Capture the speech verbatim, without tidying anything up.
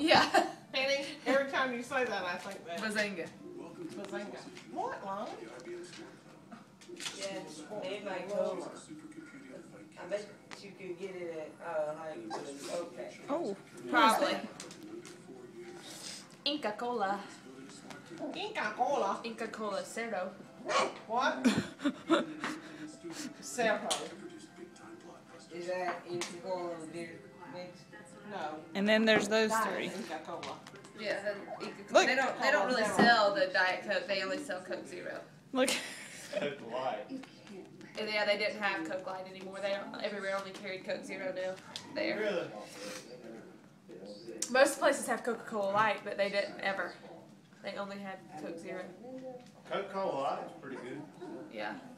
Yeah. Penny, every time you say that, I think that. Bazinga. Bazinga. What, Lon? Yes, they make cola. I bet you could get it at, uh, like, okay. Oh, probably. Inca Cola. Inca Cola. Inca Cola Cero. What? Cerro. Is that Inca Cola beer mix? No. And then there's those Diet three. Inca Cola. Yeah, the Inca Cola. Look. They don't. They don't really sell the Diet Coke. They only sell Coke Zero. Look. Coke Light. And yeah, they didn't have Coke Light anymore. They don't, everywhere only carried Coke Zero now. There. Really? Most places have Coca-Cola Light, but they didn't ever. They only had Coke Zero. Coca-Cola Light is pretty good. Yeah.